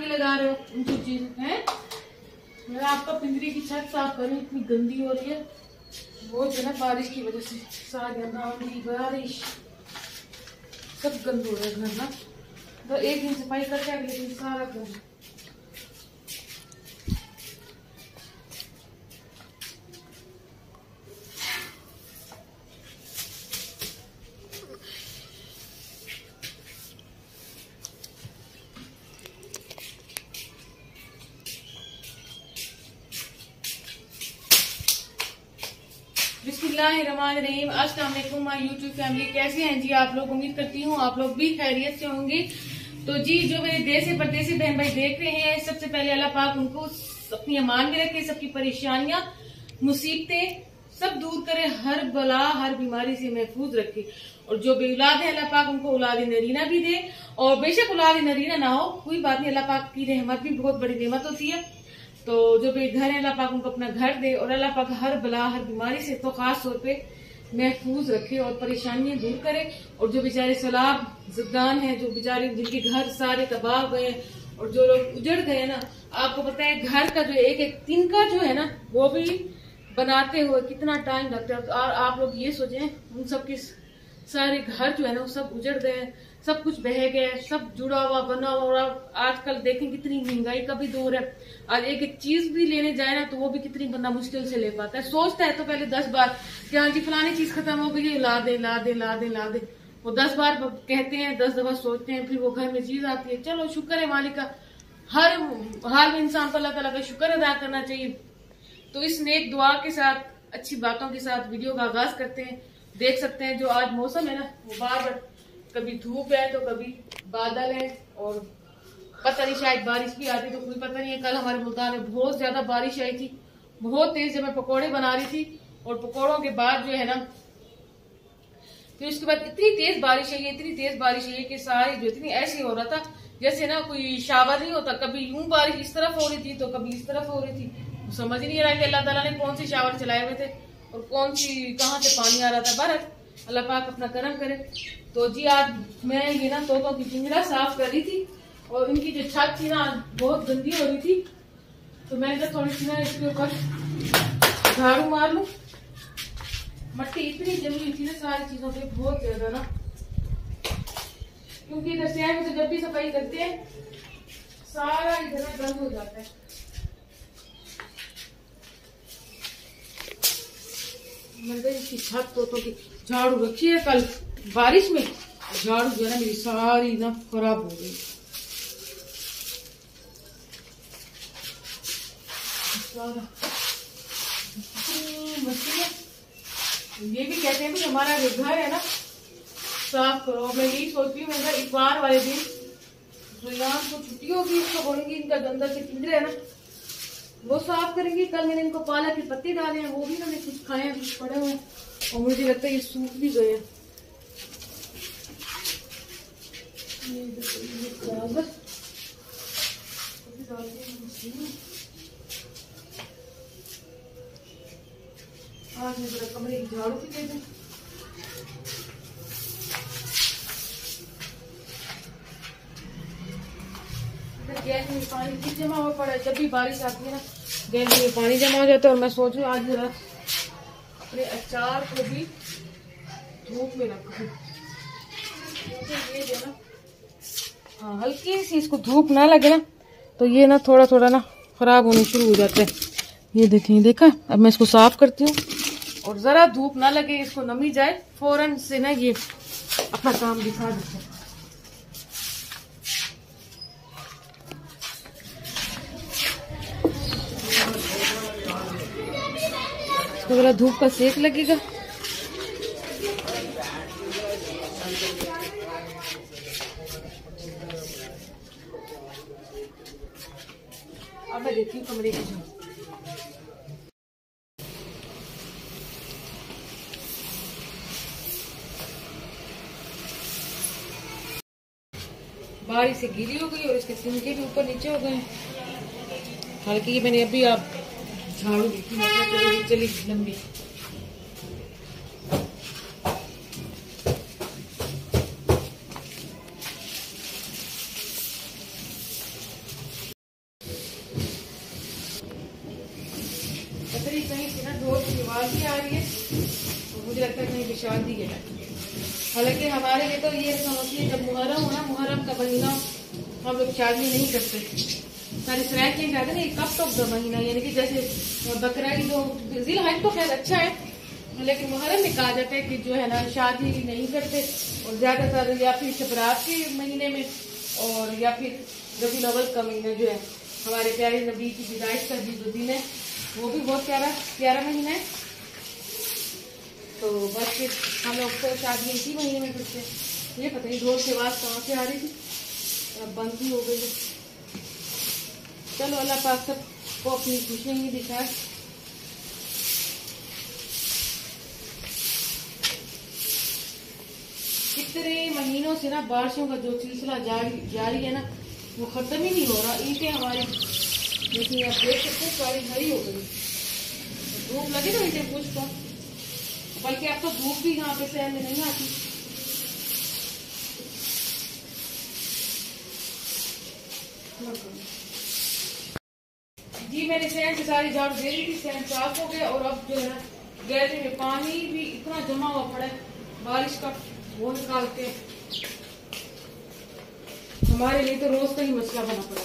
लगा रहे हो उनकी चीज है। मैं आपका पिंजरे की छत साफ कर रही हूँ, इतनी गंदी हो रही है। वो जो ना बारिश की वजह से सारी आंधी बारिश सब गंद हो रहा है घर ना। तो एक दिन सफाई करते हैं, अगले दिन सारा गंद। बिस्मिल्लाहिर्रहमानिर्रहीम। अस्सलाम वालेकुम माय यूट्यूब फैमिली, कैसे हैं जी आप लोग? उम्मीद करती हूँ आप लोग भी खैरियत से होंगे। तो जी जो मेरे देसी परदेसी बहन भाई देख रहे हैं, सबसे पहले अल्लाह पाक उनको अपनी अमान में रखे, सबकी परेशानियां मुसीबतें सब दूर करे, हर बला हर बीमारी से महफूज रखे। और जो भी औलाद है अल्लाह पाक उनको औलाद नरीना भी दे। और बेशक औलाद नरीना ना हो कोई बात नहीं, अल्लाह पाक की रहमत भी बहुत बड़ी नेमत होती है। तो जो भी घर है अल्लाह पाक उनको अपना घर दे और अल्लाह पाक हर बला हर बीमारी से तो खास तौर पे महफूज रखे और परेशानियां दूर करे। और जो बेचारे सैलाब ज़दान है, जो बेचारे जिनके घर सारे तबाह हो गए और जो लोग उजड़ गए ना, आपको पता है घर का जो एक एक तिनका जो है ना वो भी बनाते हुए कितना टाइम लगता है। और आप लोग ये सोचें उन सबके सारे घर जो है ना वो सब उजड़ गए, सब कुछ बह गया, सब जुड़ा हुआ बना हुआ। आजकल देखें कितनी महंगाई का भी दौर है, और एक एक चीज भी लेने जाए ना तो वो भी कितनी बंदा मुश्किल से ले पाता है। सोचता है तो पहले 10 बार कि हाँ जी फलानी चीज खत्म हो गई, ला दे ला दे ला दे ला दे। वो 10 बार कहते हैं, 10 दफा सोचते हैं, फिर वो घर में चीज आती है। चलो शुक्र है मालिक का, हर हाल में इंसान को अल्लाह ताला का शुक्र अदा करना चाहिए। तो इस नेक दुआ के साथ अच्छी बातों के साथ वीडियो का आगाज करते हैं। देख सकते हैं जो आज मौसम है ना वो बार कभी धूप है तो कभी बादल है, और पता नहीं शायद बारिश भी आती तो कोई पता नहीं है। कल हमारे मुल्तान में बहुत ज्यादा बारिश आई थी, बहुत तेज, जब मैं पकौड़े बना रही थी। और पकौड़ों के बाद जो है ना फिर उसके बाद इतनी तेज बारिश आई है, इतनी तेज बारिश आई है कि सारी जो इतनी ऐसे हो रहा था जैसे ना कोई शावर नहीं होता, कभी यूं बारिश इस तरफ हो रही थी तो कभी इस तरफ हो रही थी। समझ नहीं रहा कि अल्लाह ताला ने कौन से शावर चलाए हुए थे और कौन सी कहाँ से पानी आ रहा था। बरस अल्लाह पाक अपना करम करे। तो जी आज मैं ये ना तोतों की पिंजरा साफ कर रही थी और इनकी जो छत थी ना बहुत गंदी हो रही थी, तो मैंने कहा थोड़ी सी ना इसके ऊपर झाड़ू मार लूं। मट्टी इतनी जमी हुई थी ना सारी चीजों पे बहुत ज्यादा ना, क्योंकि इधर से तो जब भी सफाई करते हैं सारा इधर गंद हो जाता है। मैंने इसकी छत तोतों की झाड़ू रखी है, कल बारिश में झाड़ू जो है ना मेरी सारी ना खराब हो गई। ये भी कहते हैं कि हमारा जो घर है ना साफ करो। मैं यही सोच रही हूँ, मैं इतवार वाले दिन जो यहाँ को छुट्टी होगी इसको बोलेंगे इनका अंदर से पिंजरे है ना वो साफ करेंगे। कल मैंने इनको पालक के पत्ते डाले हैं, वो भी मैंने कुछ खाए हैं, कुछ पड़े हुए हैं, और मुझे लगता है ये सूख भी गए हैं। आज मैं जरा कमरे की झाड़ू भी दे दूं। गैस में पानी जमा हुआ पड़ा है, जब भी बारिश आती है ना गैस में पानी जमा हो जाता है। और मैं सोच रही हूँ आज जरा अपने अचार को भी धूप में रखूं। ये जो ना हाँ हल्की सी इसको धूप ना लगे ना तो ये ना थोड़ा थोड़ा ना खराब होने शुरू हो जाता है। ये देखें, देखा। अब मैं इसको साफ करती हूँ और जरा धूप ना लगे, इसको नमी जाए फौरन से ना ये अपना काम दिखा देते हैं। इसको जरा धूप का सेक लगेगा। अब मैं देखती हूँ कमरे की झाड़ू। बारिश से गीली हो गई और इसके तिनके भी ऊपर नीचे हो गए। हालांकि मैंने अभी आप झाड़ू देखी चली लंबी। कहीं से ना ढोल की आवाज भी आ रही है और मुझे लगता है कहीं की शादी है। हालांकि हमारे लिए तो ये होती है जब मुहर्रम हो ना, मुहर्रम का महीना हम लोग शादी नहीं करते। सारी सराय के कहते ना कब तक का महीना, यानी कि जैसे बकरा ईद हो, जिल हज तो खैर अच्छा है, लेकिन मुहर्रम में कहा जाता है कि जो है ना शादी नहीं करते, और ज्यादातर या फिर शबरात के महीने में और या फिर रबीउल अव्वल का महीना जो है हमारे प्यारे नबी की विदाई का जो दिन है वो भी बहुत प्यारा महीना है। तो बस फिर हम लोग तो शादी इसी महीने में करते हैं। ये पता नहीं ढोल की आवाज कहाँ से आ रही थी, अब बंद भी हो गई। चलो अल्लाह पाक सबको अपनी खुशियाँ ही दिखाए। कितने महीनों से ना बारिशों का जो सिलसिला जारी है ना, वो खत्म ही नहीं हो रहा। ईंटें हमारी जैसे आप देख सकते हैं सारी हरी हो गई, धूप लगे ना ईंटें कुछ तो, बल्कि अब तो धूप भी यहाँ पे शहर में नहीं आती। जी मैंने सहन से सारी झाड़ू दे दी थी, सहन साफ हो गया, और अब जो है ना गैलरी में पानी भी इतना जमा हुआ पड़ा है बारिश का, वो निकाल के हमारे लिए तो रोज का ही मसला बना पड़ा।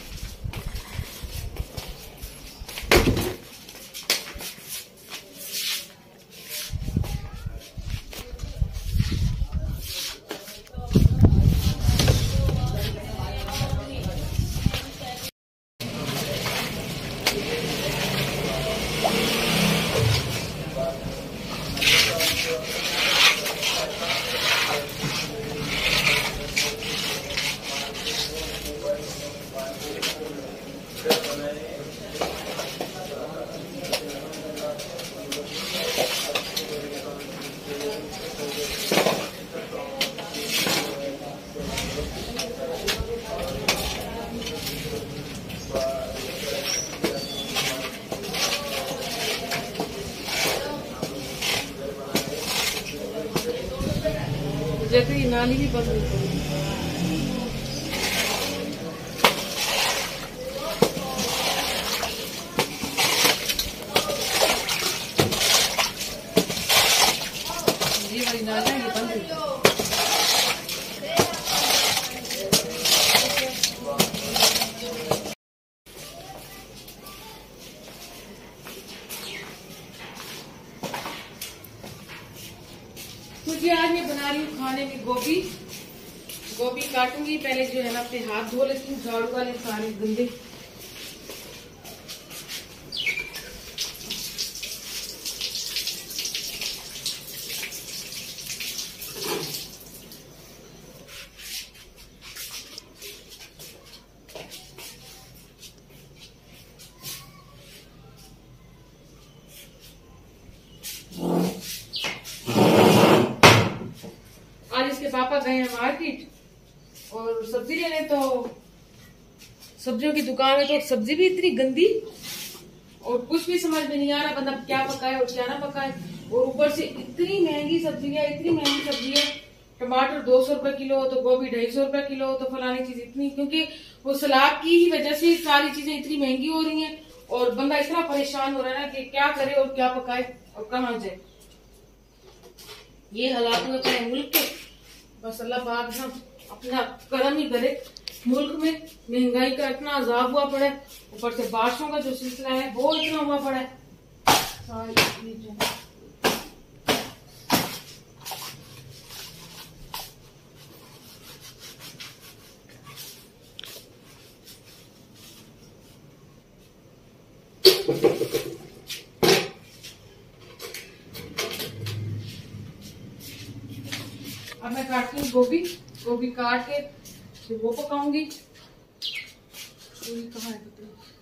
जैसे ये नाली भी बंद हो गई। ये वाली नाली ये बंद हो गई। मुझे आज मैं बना रही हूँ खाने में गोभी काटूंगी। पहले जो है ना अपने हाथ धो लेती हूँ झाड़ू वाले सारे गंदे। आज इसके पापा गए हैं मार्केट और सब्जी लेने, तो सब्जियों की दुकान में तो सब्जी भी इतनी गंदी और कुछ भी समझ में नहीं आ रहा बंदा क्या पकाए और क्या ना पकाए। और ऊपर से इतनी महंगी सब्जी है, टमाटर 200 रुपए किलो, तो गोभी 250 रुपए किलो, तो फलानी चीज इतनी, क्योंकि वो सलाद की ही वजह से सारी चीजें इतनी महंगी हो रही हैं और बंदा इतना परेशान हो रहा है ना कि क्या करे और क्या पकाए और कहाँ जाए। ये हालात में अपने मुल्क के, बस अल्लाह पाक ना अपना करम ही करे। मुल्क में महंगाई का इतना अजाब हुआ पड़ा है, ऊपर से बारिशों का जो सिलसिला है वो इतना हुआ पड़ा है। अब मैं काटती हूँ गोभी काट के फिर वो पकाऊंगी। कहाँ है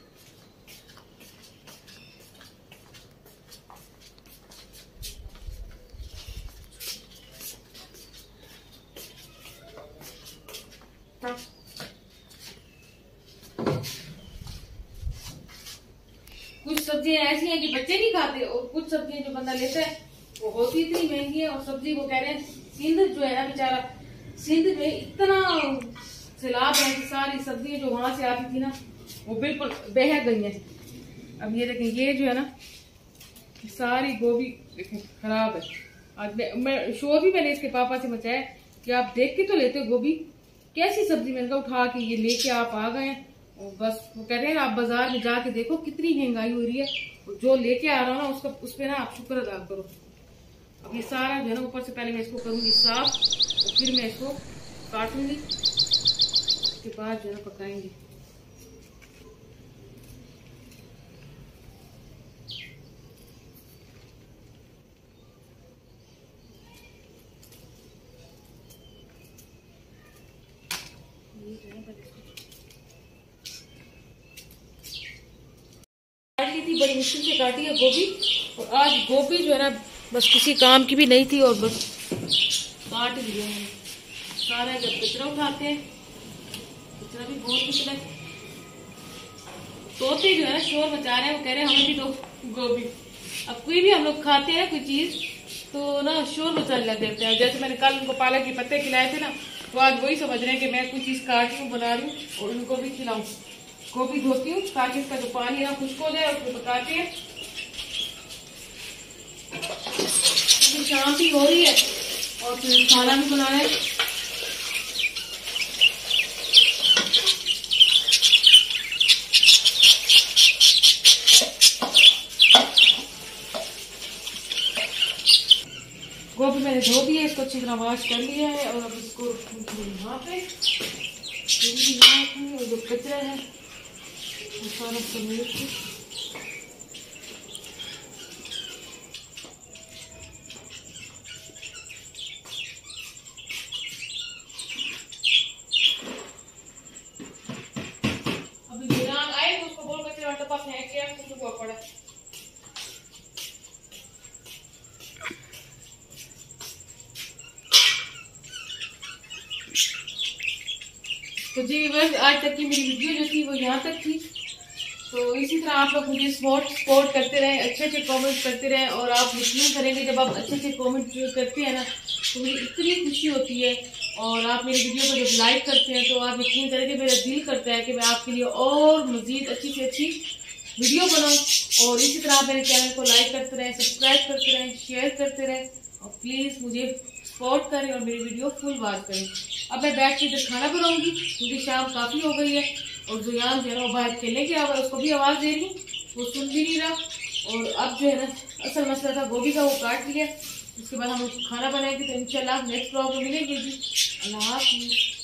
कुछ सब्जियां ऐसी हैं कि बच्चे नहीं खाते और कुछ सब्जियां जो बंदा लेता है वो होती इतनी महंगी है। और सब्जी वो कह रहे हैं सिंध जो है ना बेचारा, सिंध में इतना सैलाब है कि सारी सब्जियां जो वहां से आती थी ना वो बिल्कुल बह गई हैं। अब ये देखें, ये जो है ना सारी गोभी देखें खराब है। आज मैं शोर भी मैंने इसके पापा से मचाया कि आप देख के तो लेते हो गोभी, कैसी सब्जी। मैंने कहा उठा के ये लेके आप आ गए और बस वो कह रहे हैं आप बाजार में जाके देखो कितनी महंगाई हो रही है, जो लेके आ रहा हूँ ना उसका उस पर ना आप शुक्र अदा करो। अब ये सारा जो है ना ऊपर से पहले मैं इसको करूंगी साफ और फिर मैं इसको काटूंगी, उसके बाद जो है ना पकाएंगे। काट ली थी, बड़ी मुश्किल से काटी है गोभी। और आज गोभी जो है ना बस किसी काम की भी नहीं थी और बस काट लिया है। सारा जब कचरा उठाते हैं, कचरा भी बहुत निकला। तोते जो है ना शोर मचा रहे हैं, वो कह रहे हैं हमें भी दो गोभी। अब कोई भी हम लोग खाते हैं कोई चीज तो ना शोर मचाने लग जाते हैं। जैसे मैंने कल उनको पालक के पत्ते खिलाए थे ना, तो आज वही समझ रहे हैं कि मैं कोई चीज काट रही हूँ, बना रही हूँ और उनको भी खिलाऊं। गोभी धोती हूँ ताकि इसका जो पानी है ना खुश्क हो जाए और उसको पकाते हैं। शाम भी हो रही है और फिर खाना भी बनाना है। गोभी मैंने धो दी है, इसको अच्छी तरह वॉश कर लिया है और अब इसको यहाँ पे और जो कचरा है वो सारा समेट अभी वीरान आए तो उसको बोल कचरा डब्बा फेंक के उसको पड़ा। तो जी बस आज तक की मेरी वीडियो जो थी वो यहाँ तक थी। तो इसी तरह आप लोग मुझे सपोर्ट करते रहें, अच्छे अच्छे कमेंट करते रहें। और आप यकीन करेंगे जब आप अच्छे अच्छे कमेंट करते हैं ना तो मुझे इतनी खुशी होती है। और आप मेरी वीडियो को जब लाइक करते हैं तो आप यकीन करेंगे मेरा दिल करता है कि मैं आपके लिए और मजीद अच्छी से अच्छी वीडियो बनाऊँ। और इसी तरह आप मेरे चैनल को लाइक करते रहें, सब्सक्राइब करते रहें, शेयर करते रहें और प्लीज़ मुझे सपोर्ट करें और मेरी वीडियो फुल वॉच करें। अब मैं बैठ के इधर खाना बनाऊंगी क्योंकि शाम काफी हो गई है और जुयान जो है वो बाहर खेलने की आवाज, उसको भी आवाज दे रही, वो सुन भी नहीं रहा। और अब जो है ना असल मसला था गोभी का, वो काट लिया। उसके बाद हम खाना बनाएंगे तो इंशाल्लाह नेक्स्ट ब्लॉग में मिलेंगे जी। अल्लाह हाफ़िज़।